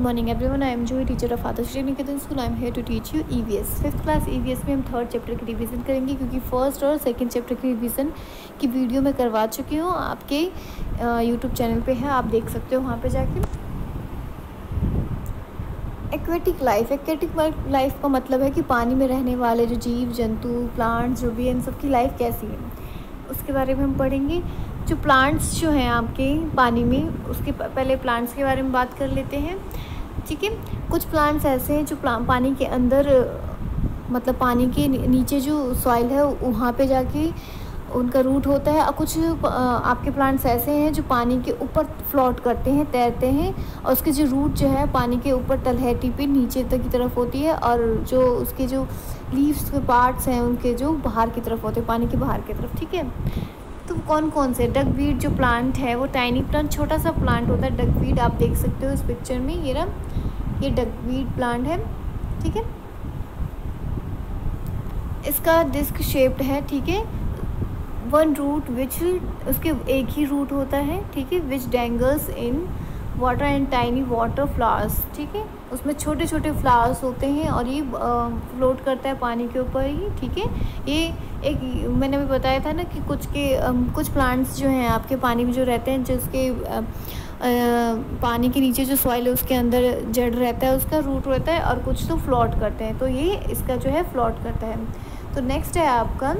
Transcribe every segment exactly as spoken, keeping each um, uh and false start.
Good morning everyone, I am Joy, teacher of Adarsh Niketan School. I am here to teach you E V S. Fifth class E V S में हम third chapter की revision करेंगे, क्योंकि first और second chapter की revision की video मैं करवा चुकी हूँ। आपके यूट्यूब चैनल पे है, आप देख सकते हो वहाँ पे जाके। एक्वेटिक लाइफ एक्वेटिक लाइफ का मतलब है कि पानी में रहने वाले जो जीव जंतु प्लांट्स जो भी है, इन सब की लाइफ कैसी है उसके बारे में हम पढ़ेंगे। जो प्लांट्स जो हैं आपके पानी में, उसके पहले प्लांट्स के बारे में बात कर लेते हैं, ठीक है। कुछ प्लांट्स ऐसे हैं जो पानी के अंदर, मतलब पानी के नीचे जो सॉइल है वहाँ पे जाके उनका रूट होता है, और कुछ आपके प्लांट्स ऐसे हैं जो पानी के ऊपर फ्लोट करते हैं, तैरते हैं, और उसके जो रूट जो है पानी के ऊपर तलहटी पे नीचे तक की तरफ होती है, और जो उसके जो लीव्स के पार्ट्स हैं उनके जो बाहर की तरफ होते हैं, पानी के बाहर की तरफ, ठीक है। तो कौन कौन से डकवीड जो प्लांट है, वो टाइनी प्लांट, छोटा सा प्लांट होता है डकवीड, आप देख सकते हो इस पिक्चर में। ये रहा, ये डकवीड प्लांट है, ठीक है। इसका डिस्क शेप्ड है, ठीक है। वन रूट विच, उसके एक ही रूट होता है, ठीक है, which dangles in water and tiny water flowers, ठीक है। उसमें छोटे छोटे फ्लावर्स होते हैं और ये फ्लोट करता है पानी के ऊपर ही, ठीक है। ये एक, मैंने भी बताया था ना कि कुछ के कुछ प्लांट्स जो हैं आपके पानी में जो रहते हैं, जिसके पानी के नीचे जो सॉइल है उसके अंदर जड़ रहता है, उसका रूट रहता है, और कुछ तो फ्लोट करते हैं, तो ये इसका जो है फ्लोट करता है। तो नेक्स्ट है आपका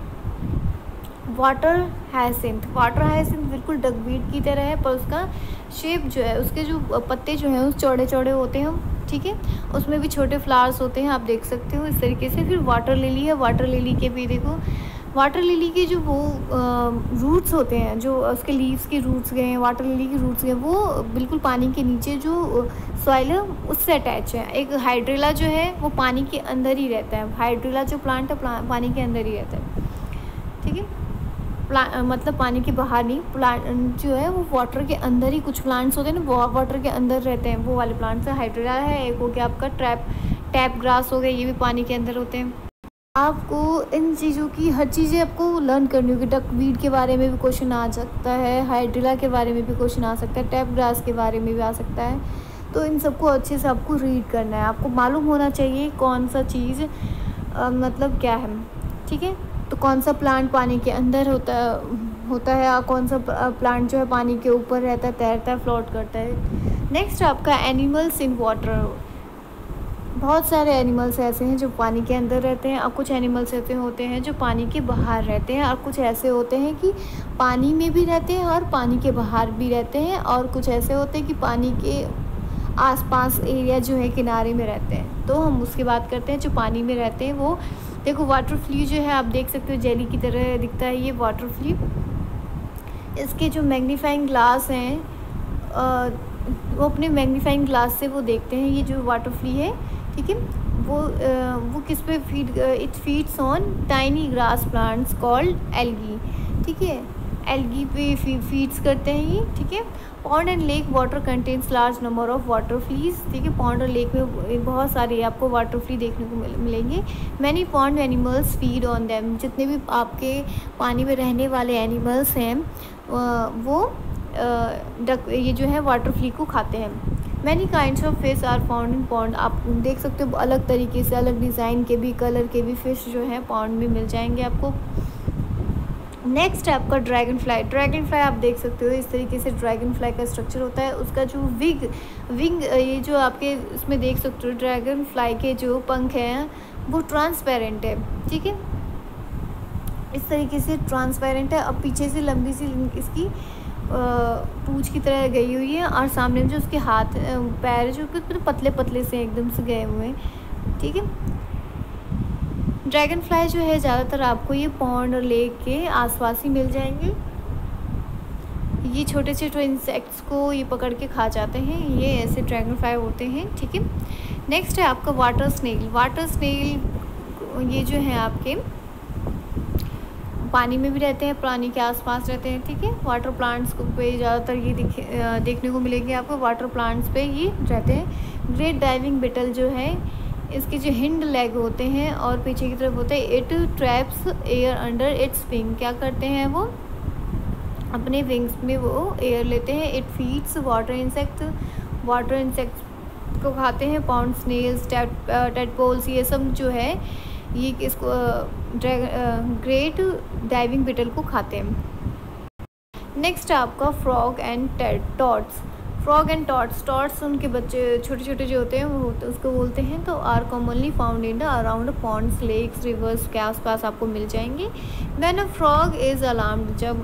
वाटर हायसिंथ। वाटर हायसिंथ बिल्कुल डकवीड की तरह है, पर उसका शेप जो है, उसके जो पत्ते जो हैं उस चौड़े चौड़े होते हैं, ठीक है। उसमें भी छोटे फ्लावर्स होते हैं, आप देख सकते हो इस तरीके से। फिर वाटर लिली है, वाटर लिली के भी देखो, वाटर लिली के जो वो रूट्स होते हैं, जो उसके लीव्स के रूट्स गए हैं, वाटर लिली के रूट्स गए, वो बिल्कुल पानी के नीचे जो सॉइल है उससे अटैच है। एक हाइड्रिला जो है वो पानी के अंदर ही रहता है, हाइड्रिला जो प्लांट है पानी के अंदर ही रहता है, ठीक है। प्लांट मतलब पानी के बाहर नहीं, प्लांट जो है वो वाटर के अंदर ही, कुछ प्लांट्स होते हैं ना वो वाटर के अंदर रहते हैं, वो वाले प्लांट्स है। हाइड्रिला है, एक हो गया आपका ट्रैप टैप ग्रास हो गया, ये भी पानी के अंदर होते हैं। आपको इन चीज़ों की हर चीज़ें आपको लर्न करनी होगी। डकवीड के बारे में भी क्वेश्चन आ सकता है, हाइड्रिला के बारे में भी क्वेश्चन आ सकता है, टैप ग्रास के बारे में भी आ सकता है। तो इन सबको अच्छे से आपको रीड करना है, आपको मालूम होना चाहिए कौन सा चीज़ मतलब क्या है, ठीक है। तो कौन सा प्लांट पानी के अंदर होता होता है और कौन सा प्लांट जो है पानी के ऊपर रहता है, तैरता है, फ्लोट करता है। नेक्स्ट आपका एनिमल्स इन वाटर। बहुत सारे एनिमल्स ऐसे हैं जो पानी के अंदर रहते हैं, और कुछ एनिमल्स ऐसे होते हैं जो पानी के बाहर रहते हैं, और कुछ ऐसे होते हैं कि पानी में भी रहते हैं और पानी के बाहर भी रहते हैं, और कुछ ऐसे होते हैं कि पानी के आसपास एरिया जो है किनारे में रहते हैं। तो हम उसकी बात करते हैं जो पानी में रहते हैं। वो देखो वाटर फ्ली जो है, आप देख सकते हो जेली की तरह दिखता है ये वाटर फ्ली। इसके जो मैग्नीफाइंग ग्लास हैं, वो अपने मैग्नीफाइंग ग्लास से वो देखते हैं ये जो वाटर फ्ली है, ठीक है। वो आ, वो किस पे feed, it feeds on tiny grass plants called algae, ठीक है। एल्गी पे फी, फीड्स करते हैं ये, ठीक है। Pond and lake water contains large number of water fleas, ठीक है। पॉन्ड और लेक में बहुत सारे आपको वाटर फ्ली देखने को मिल, मिलेंगे। Many pond animals feed on them. जितने भी आपके पानी में रहने वाले एनिमल्स हैं वो डक ये जो है वाटर फ्ली को खाते हैं। Many kinds of fish are found in pond. आप देख सकते हो अलग तरीके से, अलग डिज़ाइन के भी, कलर के भी फिश जो है पॉन्ड में मिल जाएंगे आपको। नेक्स्ट है आपका ड्रैगन फ्लाई। ड्रैगन फ्लाई आप देख सकते हो इस तरीके से ड्रैगन फ्लाई का स्ट्रक्चर होता है। उसका जो विग विंग ये जो आपके इसमें देख सकते हो, ड्रैगन फ्लाई के जो पंख हैं वो ट्रांसपेरेंट है, ठीक है। इस तरीके से ट्रांसपेरेंट है। अब पीछे से लंबी सी इसकी पूंछ की तरह गई हुई है, और सामने में जो उसके हाथ पैर जो पतले पतले से एकदम से गए हुए हैं, ठीक है। ड्रैगन फ्लाई जो है ज़्यादातर आपको ये पॉन्ड और लेक के आसपास ही मिल जाएंगे। ये छोटे छोटे इंसेक्ट्स को ये पकड़ के खा जाते हैं, ये ऐसे ड्रैगन फ्लाई होते हैं, ठीक है। नेक्स्ट है आपका वाटर स्नेल। वाटर स्नेल ये जो है आपके पानी में भी रहते हैं, पानी के आसपास रहते हैं, ठीक है। वाटर प्लांट्स को पे ज़्यादातर ये दिख देखने को मिलेंगे आपको, वाटर प्लांट्स पे ये रहते हैं। ग्रेट डाइविंग बिटल जो है, इसके जो हिंड लेग होते हैं और पीछे की तरफ होते हैं, it traps air under its wing. क्या करते हैं वो, अपने विंग्स में वो एयर लेते हैं। It feeds water insect water insect किसको खाते हैं, पॉन्ड स्नेल्स, टेडपोल्स, ये सब जो है ये इसको ग्रेट डाइविंग बिटल को खाते हैं। नेक्स्ट आपका frog and toads. Frog and toads, toads उनके बच्चे छोटे छोटे जो होते हैं वो होते उसको बोलते हैं। तो are commonly found in the around ponds, lakes, rivers के आसपास आपको मिल जाएंगे। When a frog is alarmed, जब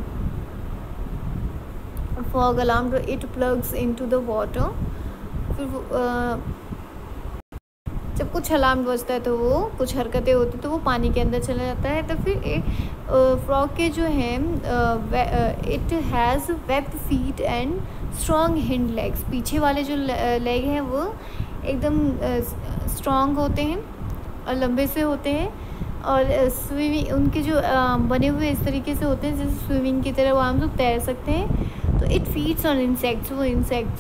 frog alarmed it plugs into the water. फिर जब कुछ अलार्म बजता है तो वो कुछ हरकतें होती तो वो पानी के अंदर चला जाता है। तो फिर फ्रॉग के जो हैं it has webbed feet and strong hind legs, पीछे वाले जो लेग हैं वो एकदम स्ट्रॉन्ग होते हैं और लंबे से होते हैं। और स्विमिंग उनके जो बने हुए इस तरीके से होते हैं जैसे स्विमिंग की तरह वो हम लोग तैर सकते हैं। तो इट फीड्स ऑन इंसेक्ट्स, वो इंसेक्ट्स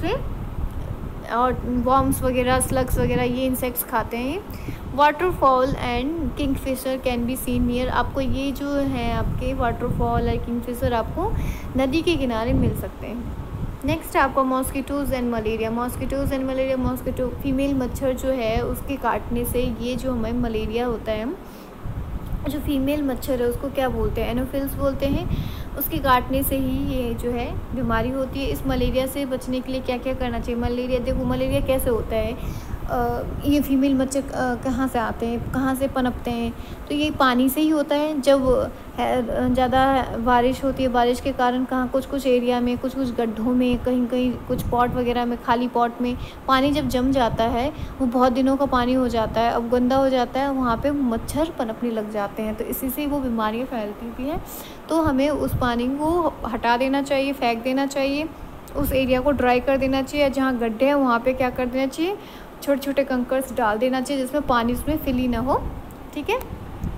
और वॉर्म्स वगैरह, स्लग्स वगैरह ये इंसेक्ट्स खाते हैं। Waterfall and kingfisher can be seen near, आपको ये जो है आपके वाटरफॉल और किंगफिशर आपको नदी के किनारे मिल सकते हैं। नेक्स्ट है आपका mosquitoes and malaria. Mosquitoes and malaria, mosquito female मच्छर जो है उसके काटने से ये जो हमें मलेरिया होता है, जो फीमेल मच्छर है उसको क्या बोलते हैं, एनोफिल्स बोलते हैं। उसके काटने से ही ये जो है बीमारी होती है। इस मलेरिया से बचने के लिए क्या क्या करना चाहिए। मलेरिया, देखो मलेरिया कैसे होता है, आ, ये फीमेल मच्छर कहाँ से आते हैं, कहाँ से पनपते हैं, तो ये पानी से ही होता है। जब ज़्यादा बारिश होती है, बारिश के कारण कहाँ कुछ कुछ एरिया में, कुछ कुछ गड्ढों में, कहीं कहीं कुछ पॉट वगैरह में, खाली पॉट में पानी जब जम जाता है, वो बहुत दिनों का पानी हो जाता है, अब गंदा हो जाता है, वहाँ पे मच्छर पनपने लग जाते हैं। तो इसी से वो बीमारियाँ फैलती भी हैं। तो हमें उस पानी को हटा देना चाहिए, फेंक देना चाहिए, उस एरिया को ड्राई कर देना चाहिए। जहाँ गड्ढे हैं वहाँ पे क्या कर देना चाहिए, छोटे छोटे कंकर्स डाल देना चाहिए जिसमें पानी उसमें फिल ही ना हो, ठीक है।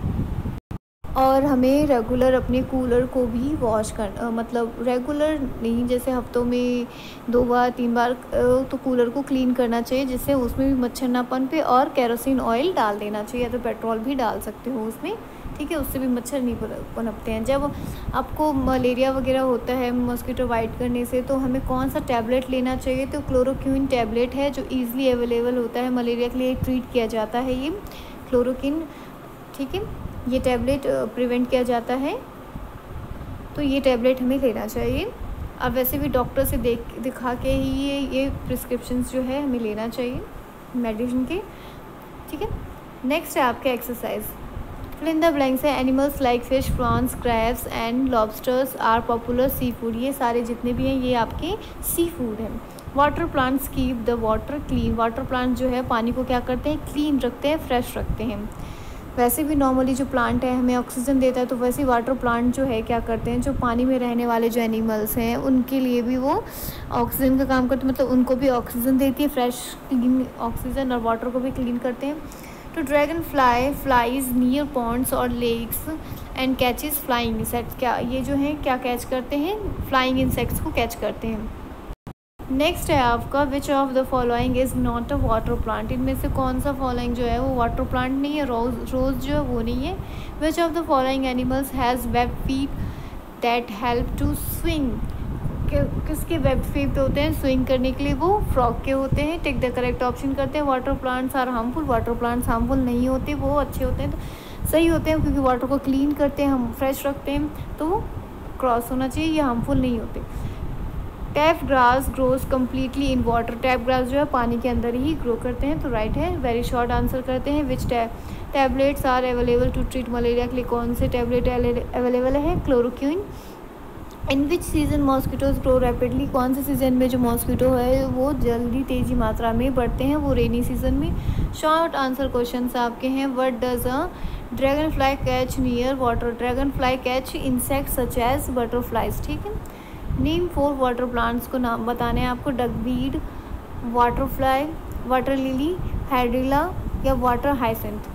और हमें रेगुलर अपने कूलर को भी वॉश कर, मतलब रेगुलर नहीं, जैसे हफ्तों में दो बार तीन बार तो कूलर को क्लीन करना चाहिए जिससे उसमें भी मच्छर ना पनपे। और केरोसिन ऑयल डाल देना चाहिए या तो पेट्रोल भी डाल सकते हो उसमें, ठीक है, उससे भी मच्छर नहीं पनपते हैं। जब आपको मलेरिया वगैरह होता है मॉस्किटो बाइट करने से, तो हमें कौन सा टैबलेट लेना चाहिए, तो क्लोरोक्विन टैबलेट है जो ईज़िली अवेलेबल होता है, मलेरिया के लिए ट्रीट किया जाता है ये क्लोरोक्विन, ठीक है। ये टैबलेट प्रिवेंट किया जाता है, तो ये टैबलेट हमें लेना चाहिए। अब वैसे भी डॉक्टर से देख दिखा के ही ये ये प्रिस्क्रिप्शंस जो है हमें लेना चाहिए मेडिसिन के, ठीक है। नेक्स्ट है आपका exercise. Fill in the blanks है animals like fish, prawns, crabs and lobsters are popular seafood. ये सारे जितने भी हैं ये आपके सी फूड हैं। Water plants keep the water clean. Water plant जो है पानी को क्या करते हैं, क्लीन रखते हैं, फ्रेश रखते हैं। वैसे भी नॉर्मली जो प्लांट है हमें ऑक्सीजन देता है, तो वैसे ही वाटर प्लांट जो है क्या करते हैं, जो पानी में रहने वाले जो एनिमल्स हैं उनके लिए भी वो ऑक्सीजन का काम करते हैं, मतलब उनको भी ऑक्सीजन देती है, फ्रेश क्लीन ऑक्सीजन, और वाटर को भी क्लीन करते हैं। तो dragonfly flies near ponds और lakes and catches flying insects. क्या ये जो है क्या कैच करते हैं, फ्लाइंग इंसेक्ट्स को कैच करते हैं। नेक्स्ट है आपका which of the following is not a water plant. इनमें से कौन सा फॉलोइंग जो है वो वाटर प्लांट नहीं है, रोज रोज़ जो है वो नहीं है। Which of the following animals has web feet that help to swing. किसके वेब फीट होते हैं स्विंग करने के लिए, वो फ्रॉग के होते हैं। टेक द करेक्ट ऑप्शन करते हैं। Water plants are harmful. Water plants harmful नहीं होते, वो अच्छे होते हैं, तो सही होते हैं क्योंकि वाटर को क्लीन करते हैं, हम फ्रेश रखते हैं, तो क्रॉस होना चाहिए, ये हार्मफुल नहीं होते। Tap grass grows completely in water. Tap grass जो है पानी के अंदर ही ग्रो करते हैं, तो राइट है। वेरी शॉर्ट आंसर करते हैं। Which tablets are available to treat malaria के लिए कौन से टैबलेट अवेलेबल है, chloroquine. In which season mosquitoes grow rapidly. कौन से सीज़न में जो मॉस्किटो है वो जल्दी तेज़ी मात्रा में बढ़ते हैं, वो रेनी सीजन में। शॉर्ट आंसर क्वेश्चन आपके हैं। What does a dragonfly catch near water. Dragonfly catch insect such as butterflies, ठीक है। नेम फोर वाटर प्लांट्स को नाम बताने हैं आपको। Duckweed, water fly, water lily, hydrilla या water hyacinth.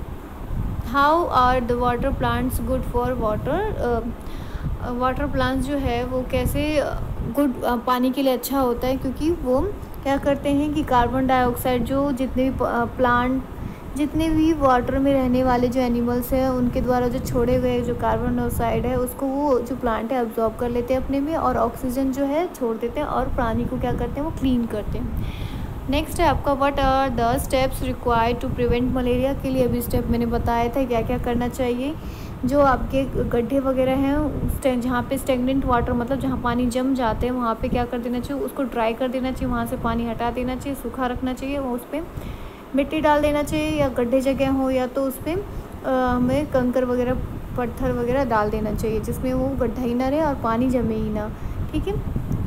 How are the water plants good for water. Water plants जो है वो कैसे गुड uh, पानी के लिए अच्छा होता है, क्योंकि वो क्या करते हैं कि कार्बन डाइऑक्साइड जो जितने भी प्लांट जितने भी वाटर में रहने वाले जो एनिमल्स हैं उनके द्वारा जो छोड़े गए जो कार्बन डाइऑक्साइड है उसको वो जो प्लांट है अब्जॉर्ब कर लेते हैं अपने में, और ऑक्सीजन जो है छोड़ देते हैं, और पानी को क्या करते हैं वो क्लीन करते हैं। नेक्स्ट है आपका what are the steps required to prevent malaria. के लिए अभी स्टेप मैंने बताया था क्या क्या करना चाहिए। जो आपके गड्ढे वगैरह हैं उस जहाँ पे स्टेगनेंट वाटर मतलब जहाँ पानी जम जाते हैं वहाँ पे क्या कर देना चाहिए, उसको ड्राई कर देना चाहिए, वहाँ से पानी हटा देना चाहिए, सूखा रखना चाहिए। वो उस पर मिट्टी डाल देना चाहिए, या गड्ढे जगह हो या तो उस पर हमें कंकर वगैरह पत्थर वगैरह डाल देना चाहिए, जिसमें वो गड्ढा ही ना रहे और पानी जमे ही ना। ठीक है।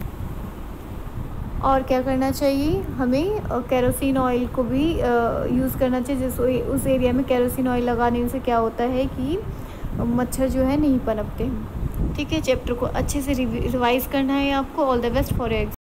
और क्या करना चाहिए, हमें केरोसिन ऑयल को भी यूज़ करना चाहिए। जिस उस एरिया में केरोसिन ऑयल लगाने से क्या होता है कि मच्छर जो है नहीं पनपते हैं। ठीक है। चैप्टर को अच्छे से रिवाइज़ करना है आपको। All the best for your exam.